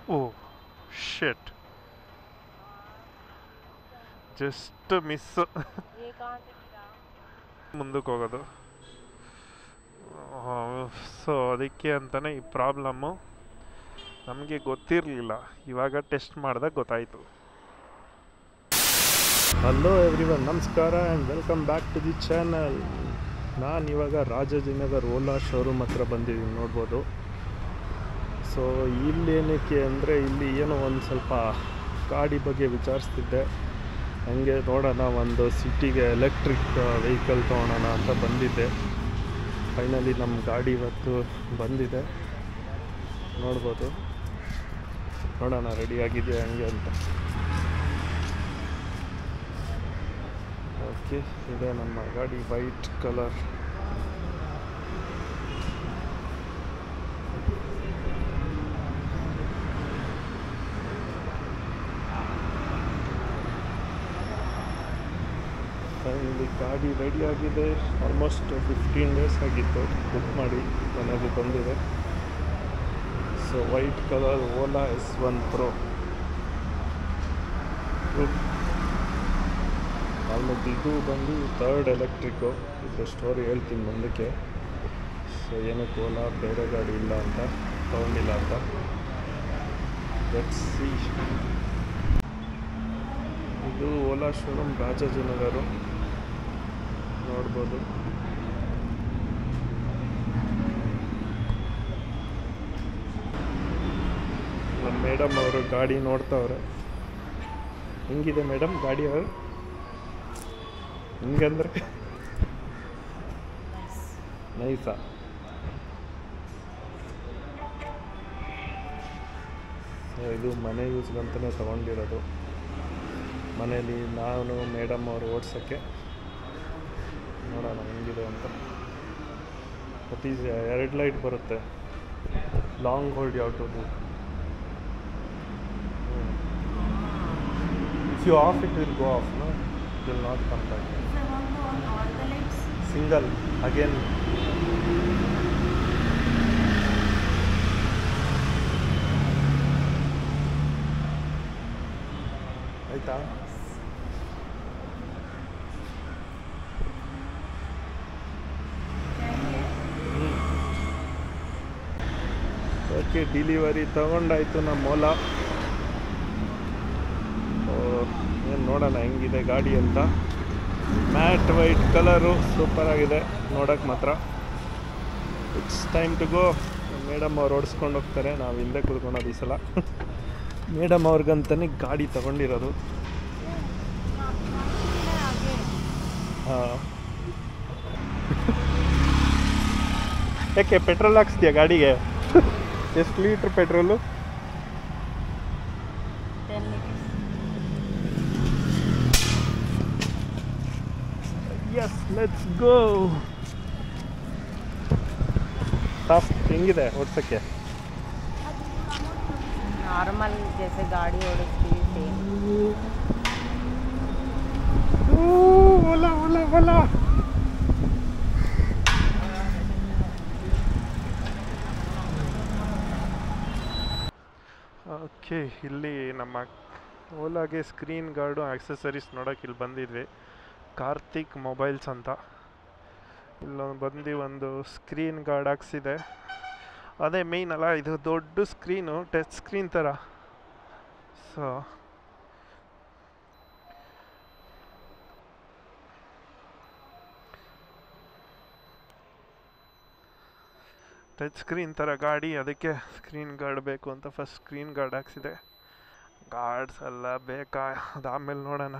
ಓ ಶಿಟ್, just miss. ಮುಂದಕ್ಕೆ ಹೋಗೋದು. So ಅದಕ್ಕೆ ಅಂತಲೇ ಈ ಪ್ರಾಬ್ಲಮ್ಮು ನಮಗೆ ಗೊತ್ತಿರಲಿಲ್ಲ, ಇವಾಗ ಟೆಸ್ಟ್ ಮಾಡಿದಾಗ ಗೊತ್ತಾಯಿತು. ಹಲೋ ಎವ್ರಿವನ್, ನಮಸ್ಕಾರ and welcome back to the channel. ನಾನು ಇವಾಗ ರಾಜಾಜಿನಗರ್ ಓಲಾ ಶೋರೂಮ್ ಹತ್ರ ಬಂದಿದ್ದೀನಿ, ನೋಡ್ಬೋದು. ಸೊ ಇಲ್ಲೇನಕ್ಕೆ ಅಂದರೆ ಇಲ್ಲಿ ಏನೋ ಒಂದು ಸ್ವಲ್ಪ ಗಾಡಿ ಬಗ್ಗೆ ವಿಚಾರಿಸ್ತಿದ್ದೆ. ಹಂಗೆ ನೋಡೋಣ, ಒಂದು ಸಿಟಿಗೆ ಎಲೆಕ್ಟ್ರಿಕ್ ವೆಹಿಕಲ್ ತೊಗೊಳೋಣ ಅಂತ ಬಂದಿದ್ದೆ. ಫೈನಲಿ ನಮ್ಮ ಗಾಡಿ ಇವತ್ತು ಬಂದಿದೆ, ನೋಡ್ಬೋದು. ನೋಡೋಣ ರೆಡಿಯಾಗಿದೆಯಾ ಹಂಗೆ ಅಂತ. ಓಕೆ, ಇದೆ ನಮ್ಮ ಗಾಡಿ, ವೈಟ್ ಕಲರ್. ಇಲ್ಲಿ ಗಾಡಿ ರೆಡಿಯಾಗಿದೆ. ಆಲ್ಮೋಸ್ಟ್ 15 ಡೇಸ್ ಆಗಿತ್ತು ಬುಕ್ ಮಾಡಿ, ನನಗೆ ಬಂದಿದೆ. So white colour Ola S1 Pro. Almost ಇದು ಬಂದು ಥರ್ಡ್ ಎಲೆಕ್ಟ್ರಿಕ್ಕು. ಇದ್ರ ಸ್ಟೋರಿ ಹೇಳ್ತೀನಿ ಮುಂದಕ್ಕೆ. ಸೊ ಏನಕ್ಕೆ ಓಲಾ ಬೇರೆ ಗಾಡಿ ಇಲ್ಲ ಅಂತ, ತೊಗೊಂಡಿಲ್ಲ ಅಂತ. Let's see. ಇದು ಓಲಾ ಶೋರೂಮ್ ರಾಜಾಜಿನಗರು, ನೋಡ್ಬೋದು. ನಮ್ಮ ಮೇಡಮ್ ಅವರು ಗಾಡಿ ನೋಡ್ತಾವ್ರೆ. ಹೆಂಗಿದೆ ಮೇಡಮ್ ಗಾಡಿ? ಅವರು ಹಿಂಗಂದ್ರೆ ನೈಸಾ? ಇದು ಮನೆ ಯೂಸ್ಗಂತಲೇ ತೊಗೊಂಡಿರೋದು. ಮನೇಲಿ ನಾನು ಮೇಡಮ್ ಅವರು ಓಡ್ಸೋಕ್ಕೆ. ನೋಡೋಣ ಹೆಂಗಿದೆ ಅಂತ. ಬಟ್ ಈಸ್ 2 ಲೈಟ್ ಬರುತ್ತೆ. ಲಾಂಗ್ ಹೋಲ್ಡ್ ಯಾವ to do. If you off it will go off, no it will not come back. Single again. ಆಯಿತಾ? ಓಕೆ, ಡಿಲಿವರಿ ತಗೊಂಡಾಯ್ತು ನಮ್ಮ ಓಲಾ. ಏನು ನೋಡೋಣ ಹೆಂಗಿದೆ ಗಾಡಿ ಅಂತ. ಮ್ಯಾಟ್ ವೈಟ್ ಕಲರು ಸೂಪರಾಗಿದೆ ನೋಡೋಕ್ಕೆ ಮಾತ್ರ. It's time to go. Madam ಅವ್ರು ಓಡಿಸ್ಕೊಂಡು ಹೋಗ್ತಾರೆ, ನಾವು ಹಿಂದೆ ಕೂತ್ಕೊಳ್ಳೋದು ಈ ಸಲ. ಮೇಡಮ್ ಅವ್ರಿಗಂತಲೇ ಗಾಡಿ ತಗೊಂಡಿರೋದು. ಹಾಂ. ಯಾಕೆ ಪೆಟ್ರೋಲ್ ಹಾಕ್ಸ್ತೀಯಾ ಗಾಡಿಗೆ? ಎಷ್ಟು litre petrol? 10 liters. Yes, let's go. Top ಹೆಂಗಿದೆ ಓಡ್ಸೋಕ್ಕೆ? नॉर्मल जैसे गाड़ी ओडिस्ती सेम. ಓಲಾ ಓಲಾ ಓಲಾ. ಓಕೆ, ಇಲ್ಲಿ ನಮ್ಮ ಓಲಾಗೆ ಸ್ಕ್ರೀನ್ ಗಾರ್ಡು ಆಕ್ಸೆಸರೀಸ್ ನೋಡೋಕೆ ಇಲ್ಲಿ ಬಂದಿದ್ವಿ. ಕಾರ್ತಿಕ್ ಮೊಬೈಲ್ಸ್ ಅಂತ. ಇಲ್ಲೊಂದು ಬಂದು ಒಂದು ಸ್ಕ್ರೀನ್ ಗಾರ್ಡ್ ಹಾಕ್ಸಿದೆ. ಅದೇ ಮೇಯ್ನ್ ಅಲ್ಲ, ಇದು ದೊಡ್ಡ ಸ್ಕ್ರೀನು, ಟಚ್ ಸ್ಕ್ರೀನ್ ಥರ. ಸೊ ಟಚ್ ಸ್ಕ್ರೀನ್ ಥರ ಗಾಡಿ, ಅದಕ್ಕೆ ಸ್ಕ್ರೀನ್ ಗಾರ್ಡ್ ಬೇಕು ಅಂತ ಫಸ್ಟ್ ಸ್ಕ್ರೀನ್ ಗಾರ್ಡ್ ಹಾಕ್ಸಿದೆ. ಗಾರ್ಡ್ಸ್ ಎಲ್ಲ ಬೇಕಾ, ಅದಾದಮೇಲೆ ನೋಡೋಣ.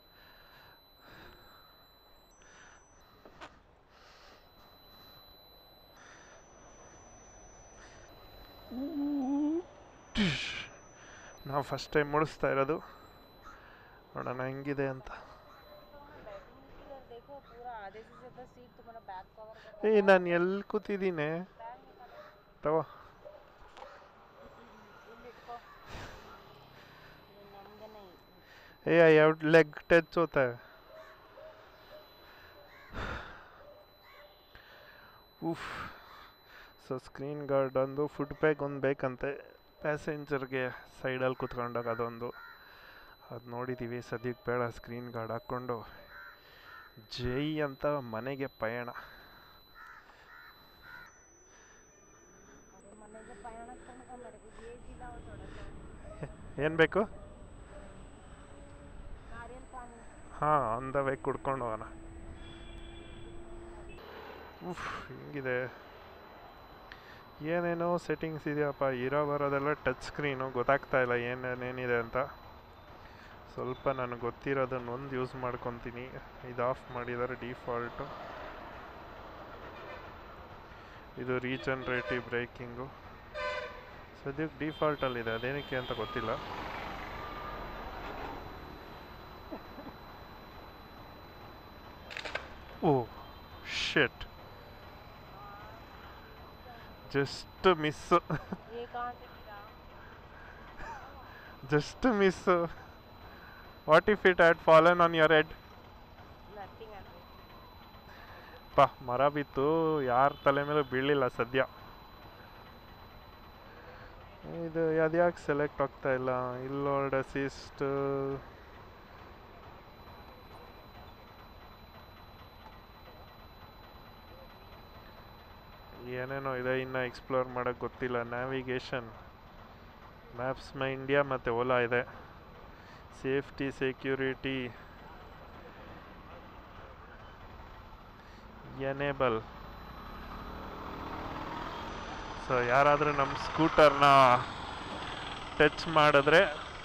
ನಾವು ಫಸ್ಟ್ ಟೈಮ್ ಓಡಿಸ್ತಾ ಇರೋದು, ನೋಡೋಣ ಹೆಂಗಿದೆ ಅಂತ. ನಾನು ಎಲ್ಲಿ ಕೂತಿದ್ದೀನಿ ತಗೋ. ಯಾವ ಲೆಗ್ ಟಚ್ ಹೋತಾ है. ಉಫ್. ಸೊ ಸ್ಕ್ರೀನ್ ಗಾರ್ಡ್ ಒಂದು ಫುಡ್ ಪ್ಯಾಕ್ ಒಂದು ಬೇಕಂತೆ. ಪ್ಯಾಸೆಂಜರ್ಗೆ ಸೈಡಲ್ಲಿ ಕೂತ್ಕೊಂಡಾಗ ಅದೊಂದು ಅದು ನೋಡಿದ್ದೀವಿ. ಸದ್ಯಕ್ಕೆ ಬೇಡ, ಸ್ಕ್ರೀನ್ ಗಾರ್ಡ್ ಹಾಕ್ಕೊಂಡು ಜೈ ಅಂತ ಮನೆಗೆ ಪಯಣ. ಏನು ಬೇಕು? ಹಾಂ, ಆನ್ ದ ವೇ ಕುಡ್ಕೊಂಡು ಹೋಗೋಣ. ಹಿಂಗಿದೆ, ಏನೇನೋ ಸೆಟ್ಟಿಂಗ್ಸ್ ಇದೆಯಪ್ಪ. ಇರೋ ಬರೋದೆಲ್ಲ ಟಚ್ ಸ್ಕ್ರೀನು, ಗೊತ್ತಾಗ್ತಾ ಇಲ್ಲ ಏನೇನಿದೆ ಅಂತ. ಸ್ವಲ್ಪ ನನಗೆ ಗೊತ್ತಿರೋದನ್ನು ಒಂದು ಯೂಸ್ ಮಾಡ್ಕೊತೀನಿ. ಇದು ಆಫ್ ಮಾಡಿದರೆ ಡಿಫಾಲ್ಟು. ಇದು ರೀಜನ್ರೇಟಿವ್ ಬ್ರೇಕಿಂಗು ಸದ್ಯಕ್ಕೆ ಡಿಫಾಲ್ಟಲ್ಲಿದೆ, ಅದೇನಕ್ಕೆ ಅಂತ ಗೊತ್ತಿಲ್ಲ. Oh shit, just miss, just miss. What if it had fallen on your head? ಪಾ, ಮರ ಬಿತ್ತು, ಯಾರ ತಲೆ ಮೇಲೆ ಬೀಳಲಿಲ್ಲ ಸದ್ಯ. ಇದು ಅದ್ಯಾಕೆ ಸೆಲೆಕ್ಟ್ ಆಗ್ತಾ ಇಲ್ಲ? ಇಲ್ಲೋಲ್ಡ್ ಅಸಿಸ್ಟ್, ಏನೇನೋ ಇದೆ, ಇನ್ನು ಎಕ್ಸ್ಪ್ಲೋರ್ ಮಾಡೋಕ್ಕೆ ಗೊತ್ತಿಲ್ಲ. ನ್ಯಾವಿಗೇಷನ್, ಮ್ಯಾಪ್ಸ್ ಮೈ ಇಂಡಿಯಾ ಮತ್ತು ಓಲಾ ಇದೆ. Safety, security, enable. ಸೊ ಯಾರಾದರೂ ನಮ್ಮ ಸ್ಕೂಟರ್ನ ಟಚ್ ಮಾಡಿದ್ರೆ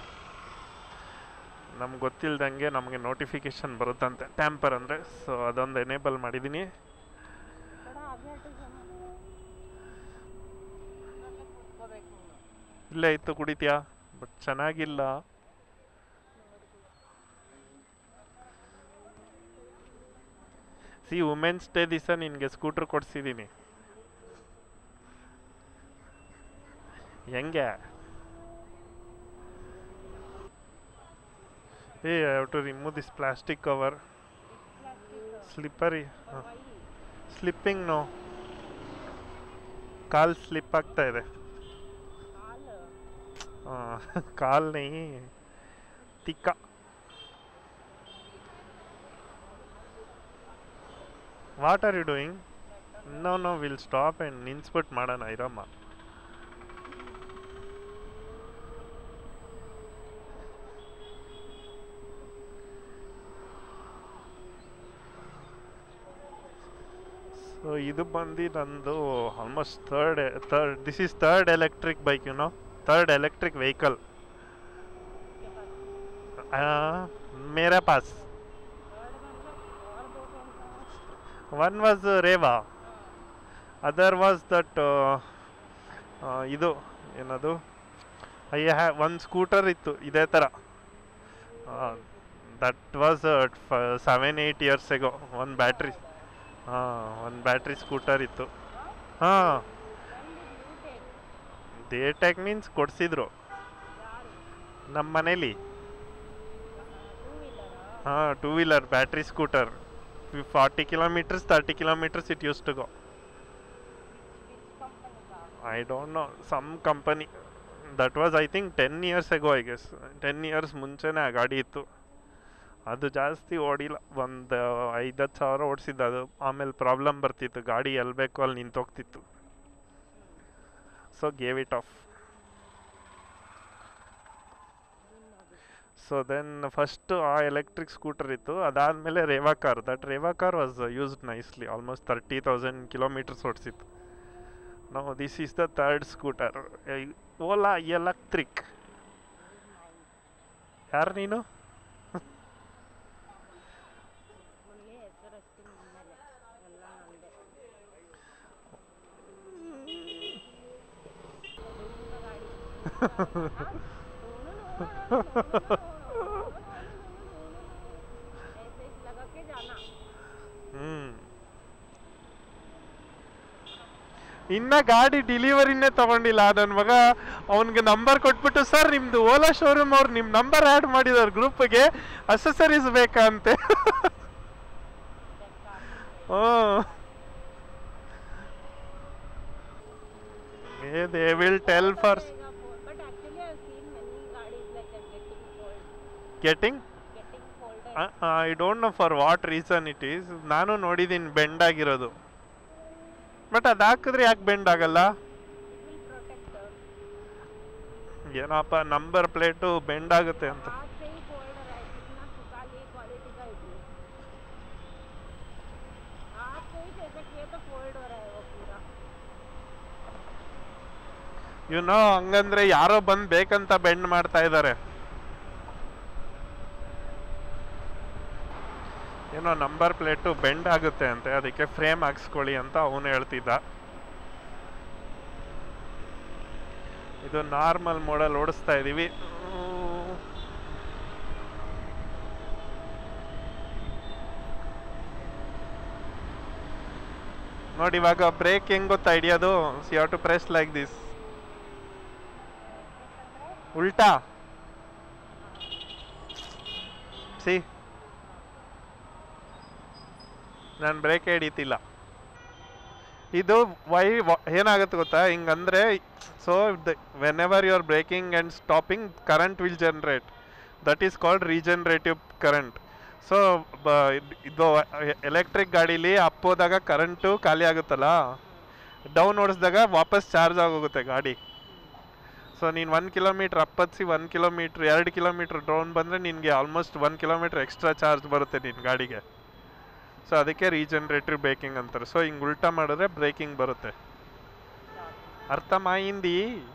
ನಮ್ಗೆ ಗೊತ್ತಿಲ್ದಂಗೆ ನಮಗೆ ನೋಟಿಫಿಕೇಷನ್ ಬರುತ್ತಂತೆ, ಟ್ಯಾಂಪರ್ ಅಂದರೆ. ಸೊ ಅದೊಂದು ಎನೇಬಲ್ ಮಾಡಿದ್ದೀನಿ. ಇಲ್ಲೇ ಇತ್ತು, ಕುಡಿತೀಯಾ? ಬಟ್ ಚೆನ್ನಾಗಿಲ್ಲ. ವುಮೆನ್ಸ್ ಡೇ ದಿವಸ ನಿನಗೆ ಸ್ಕೂಟ್ರ್ ಕೊಡಿಸಿದ್ದೀನಿ. ಹೆಂಗೆ? ಏ, I have to remove this plastic cover. Slippery, slipping. No, ಕಾಲ್ ಸ್ಲಿಪ್ ಆಗ್ತಾ ಇದೆ. ಕಾಲ್ ನೈ ತಿಕ್ಕ. What are you doing? No, will stop and ನಿನ್ಸ್ಬಿಟ್ಟು ಮಾಡೋಣ, ಇರಮ್ಮ. ಸೊ ಇದು ಬಂದು ನಂದು almost third this is third electric bike, you know, third electric vehicle मेरे पास. One was Reva, other was that ಇದು ಏನದು, ಒಂದು ಸ್ಕೂಟರ್ ಇತ್ತು ಇದೇ ಥರ. That was 7-8 years ago. ಒಂದು ಬ್ಯಾಟ್ರಿ ಸ್ಕೂಟರ್ ಇತ್ತು. ಹಾಂ, ದೇ ಟೆಕ್ ಮೀನ್ಸ್ ಕೊಡಿಸಿದ್ರು ನಮ್ಮ ಮನೇಲಿ. ಹಾಂ, 2-wheeler battery scooter. 40 kilometers, 30 kilometers it used to go. I don't know, some company. That was I think 10 years ago, I guess. 10 years ಮುಂಚೆನೇ ಆ ಗಾಡಿ ಇತ್ತು. ಅದು ಜಾಸ್ತಿ ಓಡಿಲ್ಲ, ಒಂದು 5-10 ಸಾವಿರ ಓಡಿಸಿದ್ದು ಅದು. ಆಮೇಲೆ ಪ್ರಾಬ್ಲಮ್ ಬರ್ತಿತ್ತು, ಗಾಡಿ ಎಲ್ಲಿ ಬೇಕೋ ಅಲ್ಲಿ ನಿಂತೋಗ್ತಿತ್ತು. So gave it off. So then first ಆ ಎಲೆಕ್ಟ್ರಿಕ್ ಸ್ಕೂಟರ್ ಇತ್ತು, ಅದಾದಮೇಲೆ Reva car. That Reva car was used nicely, almost 30,000 kilometers ಓಡಿಸಿತ್ತು. No, this is the third scooter, Ola electric. ಯಾರು ನೀನು? ಇನ್ನ ಗಾಡಿ ಡೆಲಿವರಿನೇ ತಗೊಂಡಿಲ್ಲ ನನ್ನ ಮಗ. ಅವನಿಗೆ ನಂಬರ್ ಕೊಟ್ಬಿಟ್ಟು, ಸರ್ ನಿಮ್ದು ಓಲಾ ಶೋರೂಮ್ ಅವ್ರು ನಿಮ್ಮ ನಂಬರ್ ಆ್ಯಡ್ ಮಾಡಿದವ್ರ ಗ್ರೂಪ್ಗೆ, ಅಸೆಸರೀಸ್ ಬೇಕಾ ಅಂತೆ. They will tell for. Getting getting folded. I don't know for what reason it is. ನಾನು ನೋಡಿದ್ದೀನಿ ಬೆಂಡ್ ಆಗಿರೋದು, ಬಟ್ ಅದು ಹಾಕಿದ್ರೆ ಯಾಕೆ ಬೆಂಡ್ ಆಗಲ್ಲ? It will protect us. ಏನಪ್ಪ ನಂಬರ್ ಪ್ಲೇಟು ಬೆಂಡ್ ಆಗುತ್ತೆ ಅಂತ. हाथ से ही फोल्ड रहा है, कितना सुकाली क्वालिटी का it is. हाथ से ही जैसे किए तो फोल्ड हो रहा है वो पूरा. ಹಂಗಂದ್ರೆ ಯಾರೋ ಬಂದು ಬೇಕಂತ ಬೆಂಡ್ ಮಾಡ್ತಾ ಇದ್ದಾರೆ. ಏನೋ ನಂಬರ್ ಪ್ಲೇಟು ಬೆಂಡ್ ಆಗುತ್ತೆ ಅಂತೆ, ಅದಕ್ಕೆ ಫ್ರೇಮ್ ಹಾಕ್ಸ್ಕೊಳ್ಳಿ ಅಂತ ಅವನು ಹೇಳ್ತಿದ್ದ. ಇದು ನಾರ್ಮಲ್ ಮೋಡಲ್ ಓಡಿಸ್ತಾ ಇದೀವಿ. ನೋಡಿ ಇವಾಗ ಬ್ರೇಕ್ ಹೆಂಗ್ ಗೊತ್ತಾ ಹಿಡಿಯೋದು? You have to press like this. ಉಲ್ಟಾ ಸಿ, ನಾನು ಬ್ರೇಕ್ ಹಿಡಿತಿಲ್ಲ. ಇದು ಏನಾಗುತ್ತೆ ಗೊತ್ತಾ ಹಿಂಗಂದ್ರೆ? So whenever you are braking and stopping, current will generate. That is called regenerative current. So ಇದು ಎಲೆಕ್ಟ್ರಿಕ್ ಗಾಡೀಲಿ ಅಪ್ ಹೋದಾಗ ಕರೆಂಟು ಖಾಲಿ ಆಗುತ್ತಲ್ಲ, ಡೌನ್ ಓಡಿಸಿದಾಗ ವಾಪಸ್ ಚಾರ್ಜ್ ಆಗೋಗುತ್ತೆ ಗಾಡಿ. ಸೊ ನೀನು 1 ಕಿಲೋಮೀಟ್ರ್ ಅಪ್ಪತ್ಸಿ 1 ಕಿಲೋಮೀಟ್ರ್ 2 ಕಿಲೋಮೀಟ್ರ್ ಡೌನ್ ಬಂದರೆ ನಿನಗೆ ಆಲ್ಮೋಸ್ಟ್ 1 ಕಿಲೋಮೀಟ್ರ್ ಎಕ್ಸ್ಟ್ರಾ ಚಾರ್ಜ್ ಬರುತ್ತೆ ನಿನ್ನ ಗಾಡಿಗೆ. ಸೊ ಅದಕ್ಕೆ ರೀಜನರೇಟಿವ್ ಬ್ರೇಕಿಂಗ್ ಅಂತಾರೆ. ಸೊ ಹಿಂಗೆ ಉಲ್ಟಾ ಮಾಡಿದ್ರೆ ಬ್ರೇಕಿಂಗ್ ಬರುತ್ತೆ. ಅರ್ಥ ಮಾಯಿಂದಿ?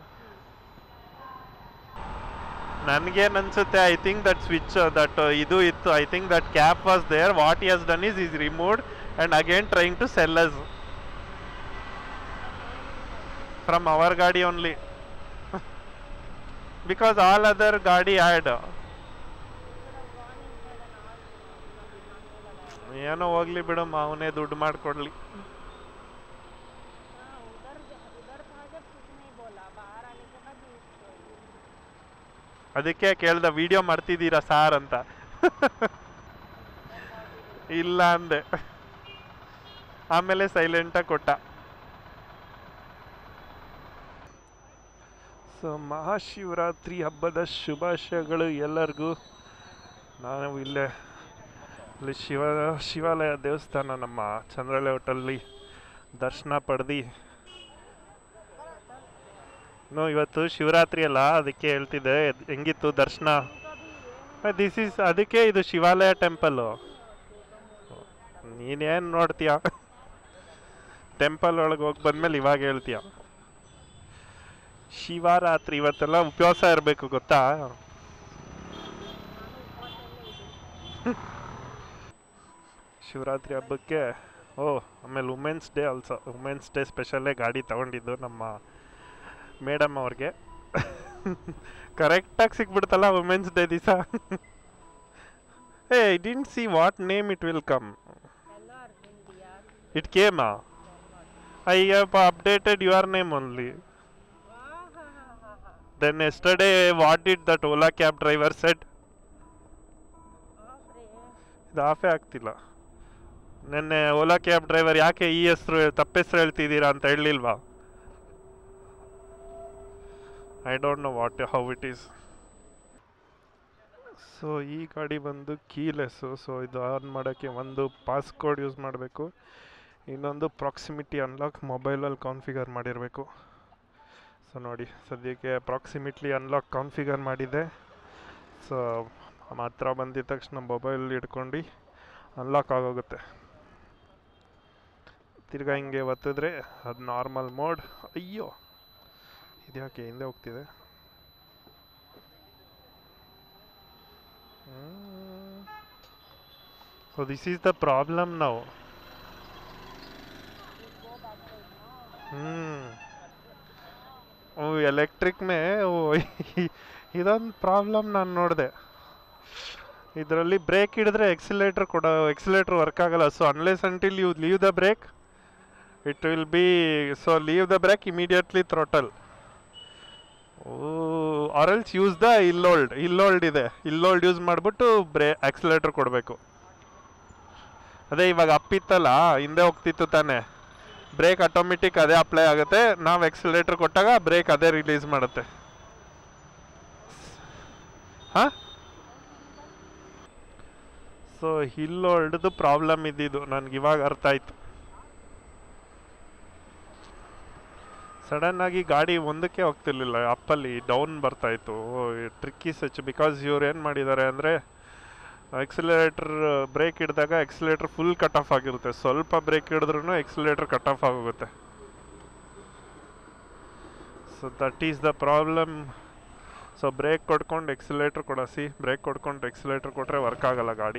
ನನಗೇನು ಅನ್ಸುತ್ತೆ, I think that switch that ಇದು ಇತ್ತು, I think that cap was there. What he has done is removed and again trying to sell us from our ಗಾಡಿ ಓನ್ಲಿ. Because all other ಗಾಡಿ had. ಏನೋ ಹೋಗ್ಲಿ ಬಿಡು, ಅವನೇ ದುಡ್ಡು ಮಾಡಿಕೊಡ್ಲಿ. ಅದಕ್ಕೆ ಕೇಳ್ದ ವಿಡಿಯೋ ಮಾಡ್ತಿದ್ದೀರಾ ಸಾರ್ ಅಂತ. ಇಲ್ಲ ಅಂದೆ, ಆಮೇಲೆ ಸೈಲೆಂಟಾಗಿ ಕೊಟ್ಟ. ಸೊ ಮಹಾಶಿವರಾತ್ರಿ ಹಬ್ಬದ ಶುಭಾಶಯಗಳು ಎಲ್ಲರಿಗೂ. ನಾನು ಇಲ್ಲಿ ಶಿವಾಲಯ ದೇವಸ್ಥಾನ ನಮ್ಮ ಚಂದ್ರಲೆ ಹೋಟೆಲ್ಲಿ ದರ್ಶನ ಪಡೆದು, ಇವತ್ತು ಶಿವರಾತ್ರಿ ಅಲ್ಲ ಅದಕ್ಕೆ ಹೇಳ್ತಿದ್ದೆ ಹೆಂಗಿತ್ತು ದರ್ಶನ. ಅದಕ್ಕೆ ಇದು ಶಿವಾಲಯ ಟೆಂಪಲ್ಲು. ನೀನೇನು ನೋಡ್ತೀಯ? ಟೆಂಪಲ್ ಒಳಗೆ ಹೋಗಿ ಬಂದ್ಮೇಲೆ ಇವಾಗ ಹೇಳ್ತೀಯ ಶಿವರಾತ್ರಿ. ಇವತ್ತೆಲ್ಲ ಉಪವಾಸ ಇರಬೇಕು ಗೊತ್ತಾ? ಶಿವರಾತ್ರಿ ಹಬ್ಬಕ್ಕೆ. ಆಮೇಲೆ women's day also. Women's day ಸ್ಪೆಷಲ್ಲೇ ಗಾಡಿ ತಗೊಂಡಿದ್ದು ನಮ್ಮ ಮೇಡಮ್ ಅವ್ರಿಗೆ. ಕರೆಕ್ಟಾಗಿ ಸಿಕ್ಬಿಡ್ತಲ್ಲ ವುಮೆನ್ಸ್ ಡೇ ದಿವಸ. I didn't see what name it will come. It came. I have updated your name only. Then yesterday, what did that Ola cab driver said? ಇದು ಆಫೇ ಆಗ್ತಿಲ್ಲ. ನೆನ್ನೆ ಓಲಾ ಕ್ಯಾಬ್ ಡ್ರೈವರ್ ಯಾಕೆ ಈ ಹೆಸರು ತಪ್ಪೆಸರು ಹೇಳ್ತಿದ್ದೀರಾ ಅಂತ ಹೇಳಲಿಲ್ವಾ? I don't know how it is. So ಈ ಗಾಡಿ ಬಂದು ಕೀಲೆಸ್ಸು. ಸೊ ಇದು ಆನ್ ಮಾಡೋಕ್ಕೆ ಒಂದು ಪಾಸ್ಕೋಡ್ ಯೂಸ್ ಮಾಡಬೇಕು, ಇನ್ನೊಂದು ಪ್ರಾಕ್ಸಿಮಿಟಿ ಅನ್ಲಾಕ್ ಮೊಬೈಲಲ್ಲಿ ಕಾನ್ಫಿಗರ್ ಮಾಡಿರಬೇಕು. ಸೊ ನೋಡಿ ಸದ್ಯಕ್ಕೆ ಪ್ರಾಕ್ಸಿಮಿಟ್ಲಿ ಅನ್ಲಾಕ್ ಕಾನ್ಫಿಗರ್ ಮಾಡಿದೆ. ಸೊ ಮಾತ್ರ ಬಂದಿದ ತಕ್ಷಣ ಮೊಬೈಲ್ ಹಿಡ್ಕೊಂಡು ಅನ್ಲಾಕ್ ಆಗೋಗುತ್ತೆ. ತಿರ್ಗಾ ಹಿಂಗೆ ಒತ್ತಿದ್ರೆ ಅದು ನಾರ್ಮಲ್ ಮೋಡ್. ಅಯ್ಯೋ ಇದ್ಯಾಕೆ ಹಿಂದೆ ಹೋಗ್ತಿದೆ? So this is the problem ನಾವು. ಎಲೆಕ್ಟ್ರಿಕ್ ಮೇ ಇದೊಂದು ಪ್ರಾಬ್ಲಮ್ ನಾನು ನೋಡಿದೆ. ಇದರಲ್ಲಿ ಬ್ರೇಕ್ ಹಿಡಿದ್ರೆ ಎಕ್ಸಿಲೇಟ್ರ್ ವರ್ಕ್ ಆಗಲ್ಲ. So unless until you leave the brake it will be. So leave the brake immediately throttle. Or else use the ಇಲ್ಲೋಲ್ಡ್ ಇದೆ. ಇಲ್ಲೋಲ್ಡ್ ಯೂಸ್ ಮಾಡಿಬಿಟ್ಟು ಆಕ್ಸಿಲೇಟ್ರ್ ಕೊಡಬೇಕು. ಅದೇ ಇವಾಗ ಅಪ್ಪಿತ್ತಲ್ಲ, ಹಿಂದೆ ಹೋಗ್ತಿತ್ತು ತಾನೆ, ಬ್ರೇಕ್ ಆಟೋಮೆಟಿಕ್ ಅದೇ ಅಪ್ಲೈ ಆಗುತ್ತೆ. ನಾವು ಎಕ್ಸಿಲೇಟರ್ ಕೊಟ್ಟಾಗ ಬ್ರೇಕ್ ಅದೇ ರಿಲೀಸ್ ಮಾಡುತ್ತೆ. ಹಾಂ ಸೊ ಹಿಲ್ ಹೊಡೆದು ಪ್ರಾಬ್ಲಮ್ ಇದ್ದಿದ್ದು ನನಗೆ ಇವಾಗ ಅರ್ಥ ಆಯ್ತು. ಸಡನ್ನಾಗಿ ಗಾಡಿ ಒಂದಕ್ಕೆ ಹೋಗ್ತಿರ್ಲಿಲ್ಲ, ಅಪ್ಪಲ್ಲಿ ಡೌನ್ ಬರ್ತಾಯಿತ್ತು. ಟ್ರಿಕ್ಕಿ ಸಚ್ ಬಿಕಾಸ್ ಇವ್ರು ಏನು ಮಾಡಿದ್ದಾರೆ ಅಂದರೆ ಎಕ್ಸಿಲೇಟರ್ ಬ್ರೇಕ್ ಹಿಡಿದಾಗ ಎಕ್ಸಿಲೇಟರ್ ಫುಲ್ ಕಟ್ ಆಫ್ ಆಗಿರುತ್ತೆ, ಸ್ವಲ್ಪ ಬ್ರೇಕ್ ಹಿಡಿದ್ರೂ ಎಕ್ಸಿಲೇಟರ್ ಕಟ್ ಆಫ್ ಆಗೋಗುತ್ತೆ. So that is the problem. So brake ಕೊಡ್ಕೊಂಡು ಎಕ್ಸಿಲೇಟರ್ ಕೊಡಿಸಿ, ಬ್ರೇಕ್ ಕೊಡ್ಕೊಂಡು ಎಕ್ಸಿಲೇಟರ್ ಕೊಟ್ಟರೆ ವರ್ಕ್ ಆಗಲ್ಲ ಗಾಡಿ.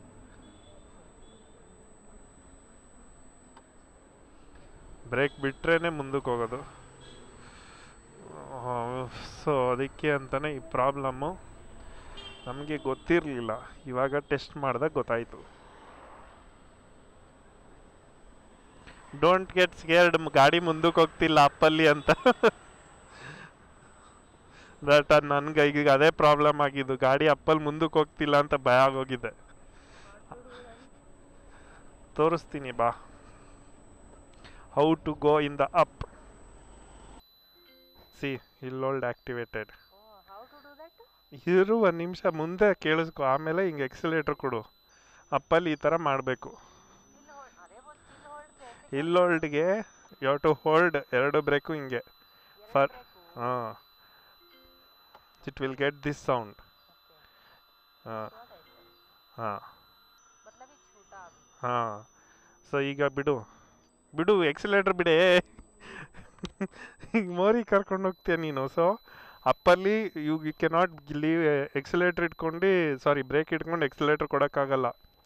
ಬ್ರೇಕ್ ಬಿಟ್ರೇ ಮುಂದಕ್ಕೆ ಹೋಗೋದು. ಸೊ ಅದಕ್ಕೆ ಅಂತಲೇ ಈ ಪ್ರಾಬ್ಲಮ್ಮು ನಮಗೆ ಗೊತ್ತಿರಲಿಲ್ಲ, ಇವಾಗ ಟೆಸ್ಟ್ ಮಾಡಿದಾಗ ಗೊತ್ತಾಯಿತು. ಡೋಂಟ್ ಗೆಟ್ ಸ್ಕೇರ್ಡ್, ಗಾಡಿ ಮುಂದಕ್ಕೆ ಹೋಗ್ತಿಲ್ಲ ಅಪ್ಪಲ್ಲಿ ಅಂತ. ಬಟ್ ಅದು ನನಗೆ ಈಗ ಅದೇ ಪ್ರಾಬ್ಲಮ್ ಆಗಿದ್ದು, ಗಾಡಿ ಅಪ್ಪಲ್ಲಿ ಮುಂದಕ್ಕೆ ಹೋಗ್ತಿಲ್ಲ ಅಂತ ಭಯ ಆಗೋಗಿದೆ. ತೋರಿಸ್ತೀನಿ ಬಾ, how to go in the up. See hill hold activated. ಇರು ಒಂದು ನಿಮಿಷ, ಮುಂದೆ ಕೇಳಿಸ್ಕೊ, ಆಮೇಲೆ ಹಿಂಗೆ ಎಕ್ಸಿಲೇಟರ್ ಕೊಡು. ಅಪ್ಪಲ್ಲಿ ಈ ಥರ ಮಾಡಬೇಕು. ಹಿಲ್ ಹೋಲ್ಡ್ಗೆ ಯು ಹ್ಯಾವ್ ಟು ಹೋಲ್ಡ್ ಎರಡು ಬ್ರೇಕು ಹಿಂಗೆ ಫರ್ ಹಾಂ, it will get this sound. ಹಾಂ ಹಾಂ ಹಾಂ. ಸೊ ಈಗ ಬಿಡು ಬಿಡು, ಎಕ್ಸಿಲೇಟರ್ ಬಿಡೇ. ಈಗ ಮೋರಿ ಕರ್ಕೊಂಡು ಹೋಗ್ತೀಯ ನೀನು. ಸೊ ಅಪ್ಪಲ್ಲಿ ಯು ಕೆನಾಟ್ ಲೀವ್ ಎಕ್ಸಿಲೇಟರ್ ಇಟ್ಕೊಂಡು, ಸಾರಿ ಬ್ರೇಕ್ ಇಟ್ಕೊಂಡು ಎಕ್ಸಿಲೇಟರ್ ಕೊಡೋಕ್ಕಾಗಲ್ಲ.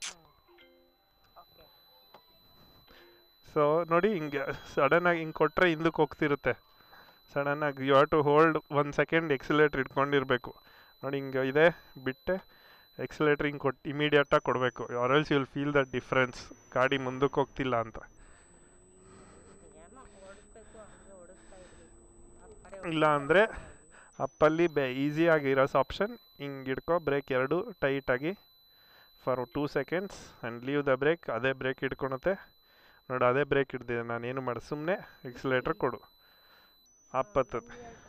ಸೊ ನೋಡಿ ಹಿಂಗೆ ಸಡನ್ನಾಗಿ ಹಿಂಗೆ ಕೊಟ್ಟರೆ ಹಿಂದಕ್ಕೆ ಹೋಗ್ತಿರುತ್ತೆ. ಸಡನ್ನಾಗಿ you have to hold 1 second accelerator ಇಟ್ಕೊಂಡಿರಬೇಕು. ನೋಡಿ ಹಿಂಗೆ ಇದೆ, ಬಿಟ್ಟೆ ಎಕ್ಸಿಲೇಟರ್ ಹಿಂಗೆ ಕೊಟ್ಟು ಇಮಿಡಿಯೇಟಾಗಿ ಕೊಡಬೇಕು. Or else you will feel the difference, ಗಾಡಿ ಮುಂದಕ್ಕೆ ಹೋಗ್ತಿಲ್ಲ ಅಂತ. ಇಲ್ಲ ಅಂದರೆ ಅಪ್ಪಲ್ಲಿ ಈಸಿಯಾಗಿರೋ ಆಪ್ಷನ್, ಹಿಂಗೆ ಹಿಡ್ಕೊ, ಬ್ರೇಕ್ ಎರಡು ಟೈಟಾಗಿ for 2 seconds and leave the brake. ಅದೇ ಬ್ರೇಕ್ ಹಿಡ್ಕೊಳುತ್ತೆ ನೋಡಿ, ಅದೇ ಬ್ರೇಕ್ ಹಿಡ್ದಿದೆ. ನಾನೇನು ಮಾಡಿ ಸುಮ್ಮನೆ ಎಕ್ಸಿಲೇಟರ್ ಕೊಡು, ಅಪ್ ಹತ್ತತ್ತೆ.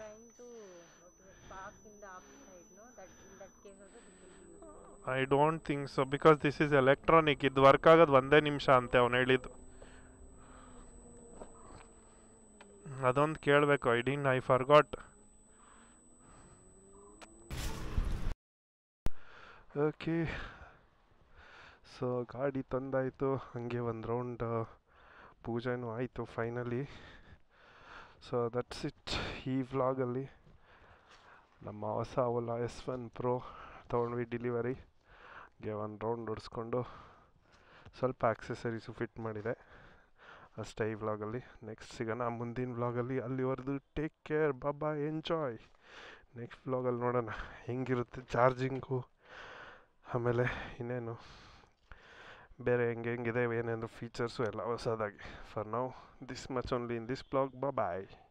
I don't think so, because this is electronic. ಇದು ವರ್ಕ್ ಆಗೋದು 1 ನಿಮಿಷ ಅಂತೆ ಅವನು ಹೇಳಿದ್ದು. ಅದೊಂದು ಕೇಳಬೇಕು, ಐ ಫರ್ಗಾಟ್. ಓಕೆ, ಸೊ ಗಾಡಿ ತಂದಾಯಿತು, ಹಾಗೆ ಒಂದು ರೌಂಡ್ ಪೂಜೆನೂ ಆಯಿತು ಫೈನಲಿ. ಸೊ ದಟ್ಸ್ ಇಟ್ ಈ ವ್ಲಾಗಲ್ಲಿ. ನಮ್ಮ ಹೊಸ ಓಲಾ S1 Pro ತೊಗೊಂಡ್ವಿ ಡೆಲಿವರಿಗೆ. ಒಂದು ರೌಂಡ್ ಹೊಡಿಸ್ಕೊಂಡು ಸ್ವಲ್ಪ ಆಕ್ಸೆಸರೀಸು ಫಿಟ್ ಮಾಡಿದೆ, ಅಷ್ಟೇ ಈ ವ್ಲಾಗಲ್ಲಿ. ನೆಕ್ಸ್ಟ್ ಸಿಗೋಣ ಮುಂದಿನ ವ್ಲಾಗಲ್ಲಿ. ಅಲ್ಲಿವರೆದು take care, bye, enjoy. Next ವ್ಲಾಗಲ್ಲಿ ನೋಡೋಣ ಹೆಂಗಿರುತ್ತೆ ಚಾರ್ಜಿಂಗು, ಆಮೇಲೆ ಇನ್ನೇನು ಬೇರೆ ಹೆಂಗಿದೆ, ಏನೇನು ಫೀಚರ್ಸು ಎಲ್ಲ ಹೊಸದಾಗಿ. For now this much only in this vlog. Bye.